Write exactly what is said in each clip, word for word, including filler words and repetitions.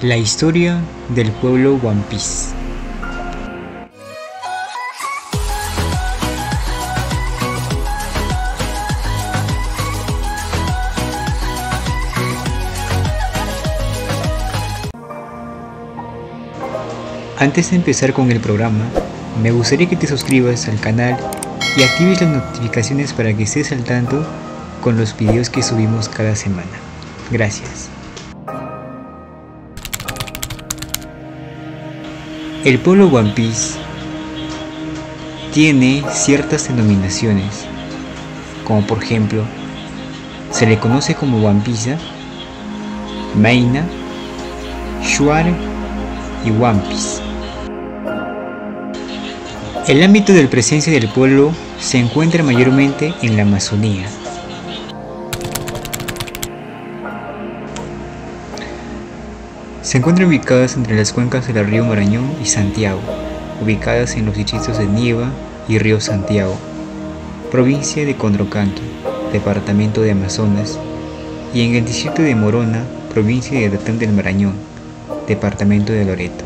La historia del pueblo One Piece. Antes de empezar con el programa, me gustaría que te suscribas al canal y actives las notificaciones para que estés al tanto con los videos que subimos cada semana. Gracias. El pueblo One Piece tiene ciertas denominaciones, como por ejemplo, se le conoce como One Piece, Meina, Shuar y One Piece. El ámbito de presencia del pueblo se encuentra mayormente en la Amazonía. Se encuentran ubicadas entre las cuencas del río Marañón y Santiago, ubicadas en los distritos de Nieva y Río Santiago, provincia de Condrocanqui, departamento de Amazonas, y en el distrito de Morona, provincia de Datán del Marañón, departamento de Loreto.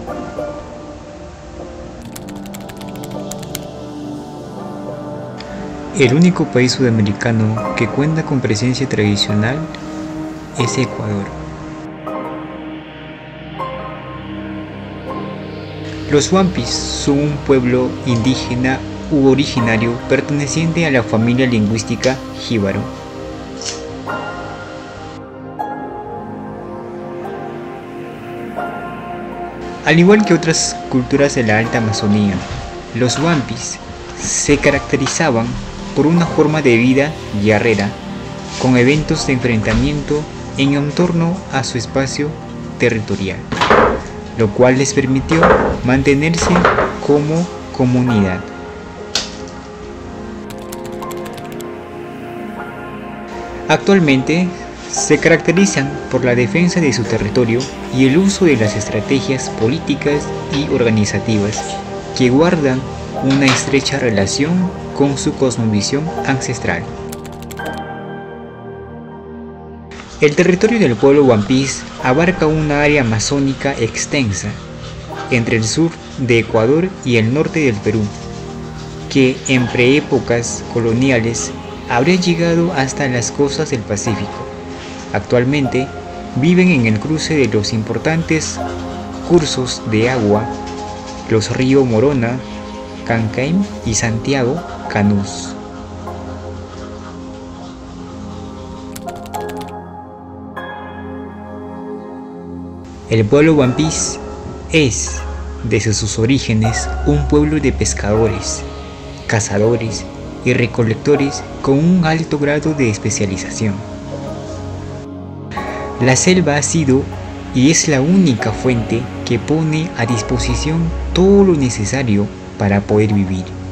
El único país sudamericano que cuenta con presencia tradicional es Ecuador. Los One Piece son un pueblo indígena u originario perteneciente a la familia lingüística jíbaro. Al igual que otras culturas de la Alta Amazonía, los One Piece se caracterizaban por una forma de vida guerrera, con eventos de enfrentamiento en torno a su espacio territorial, lo cual les permitió mantenerse como comunidad. Actualmente se caracterizan por la defensa de su territorio y el uso de las estrategias políticas y organizativas que guardan una estrecha relación con su cosmovisión ancestral. El territorio del pueblo One Piece abarca una área amazónica extensa entre el sur de Ecuador y el norte del Perú, que en preépocas coloniales habría llegado hasta las costas del Pacífico. Actualmente viven en el cruce de los importantes cursos de agua, los ríos Morona, Cancaim y Santiago Canús. El pueblo One Piece es, desde sus orígenes, un pueblo de pescadores, cazadores y recolectores con un alto grado de especialización. La selva ha sido y es la única fuente que pone a disposición todo lo necesario para poder vivir.